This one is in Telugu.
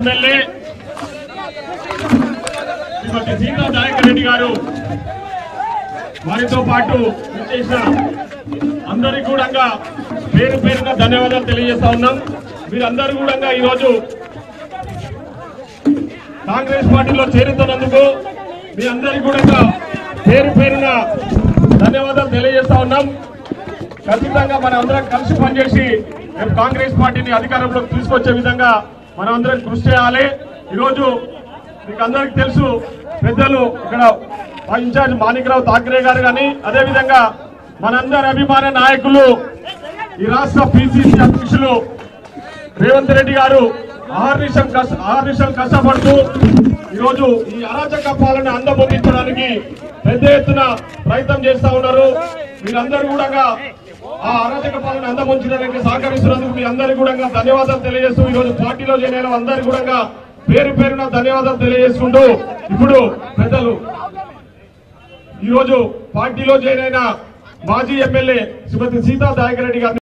ఎమ్మెల్యే శ్రీమతి సీతా నాయక్ రెడ్డి గారు వారితో పాటు చేసిన అందరికీ కూడా పేరు పేరున ధన్యవాదాలు తెలియజేస్తా ఉన్నాం. మీరందరూ కూడా ఈరోజు కాంగ్రెస్ పార్టీలో చేరుతున్నందుకు మీ అందరికీ కూడా పేరు పేరున ధన్యవాదాలు తెలియజేస్తా ఉన్నాం. ఖచ్చితంగా మనం అందరం కలిసి పనిచేసి రేపు కాంగ్రెస్ పార్టీని అధికారంలోకి తీసుకొచ్చే విధంగా మనం అందరం కృషి చేయాలి. ఈరోజు మీకు అందరికీ తెలుసు, పెద్దలు ఇక్కడ ఇన్ఛార్జ్ మాణిక్రావు ఠాక్రే గారు కానీ అదేవిధంగా మనందరి అభిమాన నాయకులు ఈ రాష్ట్ర పిసిసి అధ్యక్షులు రేవంత్ రెడ్డి గారు ఆహర్నిశం కష్టపడుతూ ఈరోజు ఈ అరాచక పాలన అందబొందించడానికి పెద్ద ఎత్తున ప్రయత్నం చేస్తా ఉన్నారు. మీరందరూ కూడా ఆ అరాచక పాలన అందబొంచడానికి సహకరిస్తున్నందుకు మీ అందరికీ కూడా ధన్యవాదాలు తెలియజేస్తూ ఈరోజు పార్టీలో జాయిన్ అయిన అందరికీ కూడా పేరు పేరున ధన్యవాదాలు తెలియజేసుకుంటూ ఇప్పుడు పెద్దలు ఈరోజు పార్టీలో జాయిన్ అయిన మాజీ ఎమ్మెల్యే శ్రీమతి సీతా నాయక్ రెడ్డి గారు